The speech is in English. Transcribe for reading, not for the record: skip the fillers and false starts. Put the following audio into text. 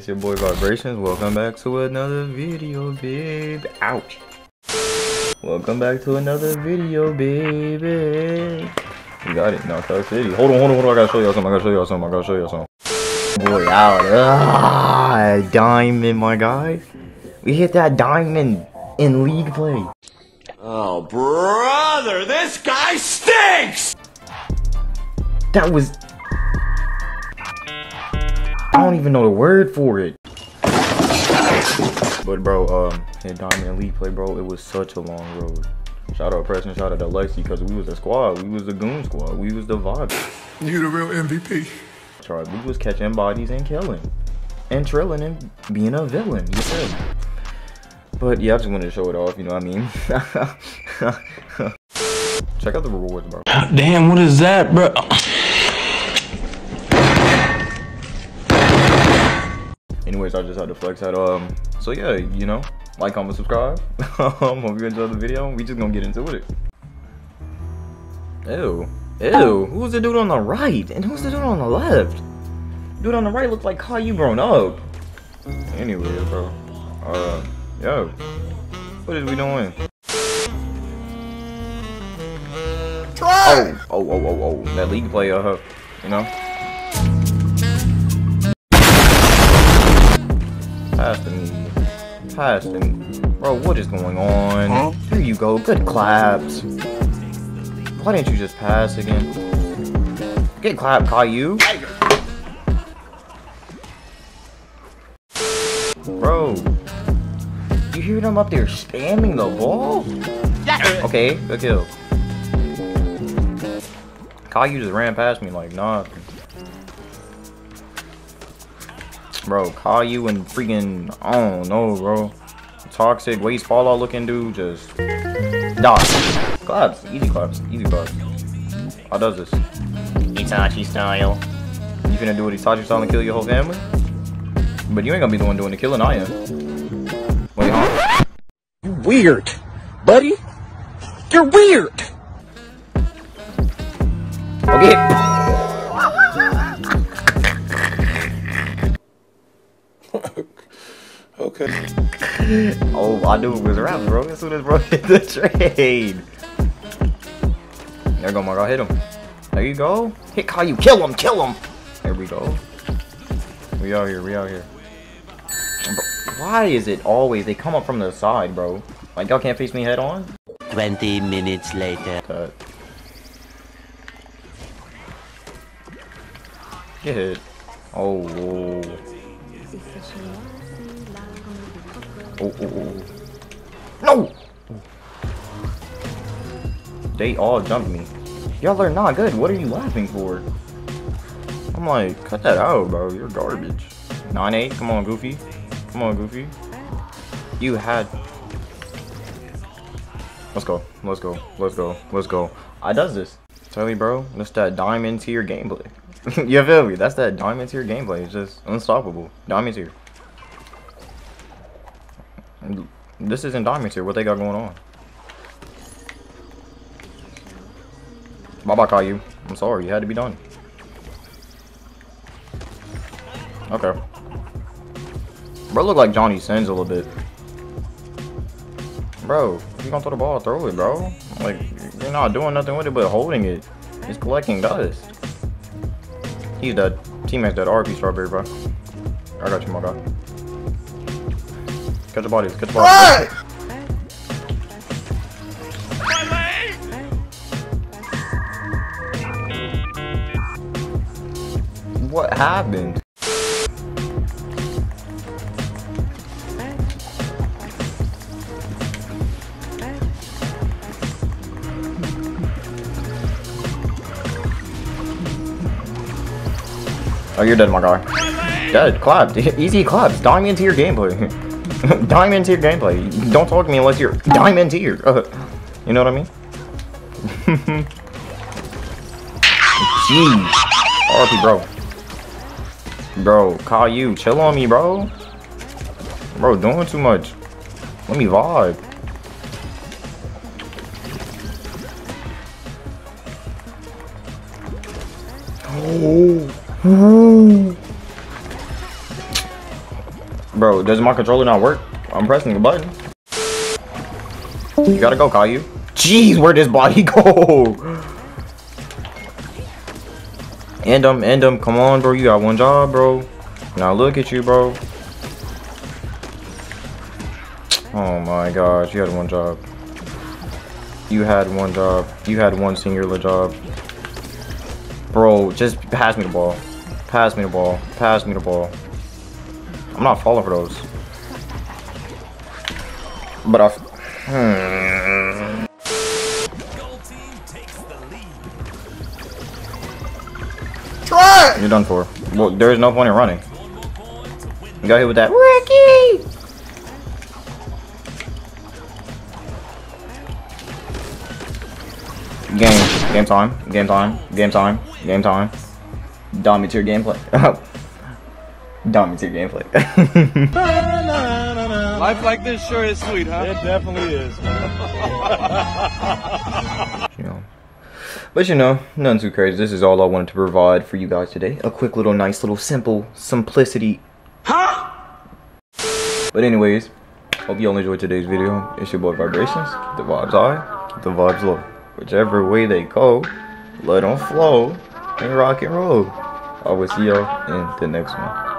It's your boy Vybrationz. Welcome back to another video, babe. Ouch. Welcome back to another video, baby. You got it. Knockout City. Hold on. I gotta show y'all something. Boy, out. Diamond, my guy. We hit that diamond in league play. Oh, brother, this guy stinks! That was... I don't even know the word for it. But bro, hit diamond in league play, bro. It was such a long road. Shout out Preston, shout out to Lexi, because we was the squad. We was the goon squad. We was the vibe. You the real MVP. Sorry, we was catching bodies and killing. And trilling and being a villain, you said. But yeah, I just wanted to show it off, you know what I mean? Check out the rewards, bro. Damn, what is that, bro? Anyways, I just had to flex that. So yeah, you know, like, comment, subscribe. Hope you enjoyed the video. We just gonna get into it. Ew. Who's the dude on the right? And who's the dude on the left? Dude on the right looks like how you grown up. Anyway, bro. Yo. What is we doing? Oh. That league play, you know? Pass to me. Bro, what is going on? Huh? There you go. Good claps. Why didn't you just pass again? Get clapped, Caillou. Bro. You hear them up there spamming the ball? Okay, good kill. Caillou just ran past me like nothing. Bro, Caillou and freaking, I don't know, bro. Toxic, waste fallout looking dude, just die. Claps, easy claps. How does this? Itachi style. You finna do what Itachi style and kill your whole family? But you ain't gonna be the one doing the killing, I am. Wait, huh? You weird, buddy. You're weird. Okay. Okay. Oh, I knew it was rap, bro. As soon as bro hit the trade. There you go, my guy. Hit him. There you go. Hit Caillou. Kill him. There we go. We out here. Bro, why is it always they come up from the side, bro? Like, y'all can't face me head on? 20 minutes later. Cut. Get hit. Oh. No! They all jumped me. Y'all are not good. What are you laughing for? I'm like, cut that out, bro. You're garbage. 9-8. Come on, Goofy. You had... Let's go. I does this. Tell me, bro. That's that diamond tier gameplay. You feel me? That's that diamond tier gameplay. It's just unstoppable. Diamond tier. This isn't diamond tier. What they got going on? Bye-bye, Caillou. I'm sorry. You had to be done. Okay. Bro, look like Johnny Sins a little bit. Bro, if you gonna throw the ball, throw it, bro. Like, you're not doing nothing with it but holding it. He's collecting dust. He's dead. Teammate's dead. RP Strawberry, bro. I got you, my guy. Catch the bodies. What happened? Oh, you're dead, my guy. Dead. Clapped. Easy claps. Diamond tier gameplay. Diamond tier gameplay. Don't talk to me unless you're diamond tier. You know what I mean? Jeez. RP, bro. Bro, Caillou, chill on me, bro. Bro, doing too much. Let me vibe. Oh. Bro, does my controller not work? I'm pressing the button. You gotta go, Caillou. Jeez, where'd this body go? End him. Come on, bro. You got one job, bro. Now look at you, bro. Oh my gosh, you had one job. You had one job. You had one singular job. Bro, just pass me the ball. Pass me the ball. Pass me the ball. I'm not falling for those. But Try! You're done for. Well, there is no point in running. You got hit with that. Ricky! Game time. Dominator gameplay. Dominator gameplay. Life like this sure is sweet, huh? It definitely is. You know. But you know, nothing too crazy. This is all I wanted to provide for you guys today. A quick little nice little simple simplicity. Huh? But anyways, hope you all enjoyed today's video. It's your boy Vybrationz. Keep the vibes high, keep the vibes low. Whichever way they go, let them flow and rock and roll. I will see y'all in the next one.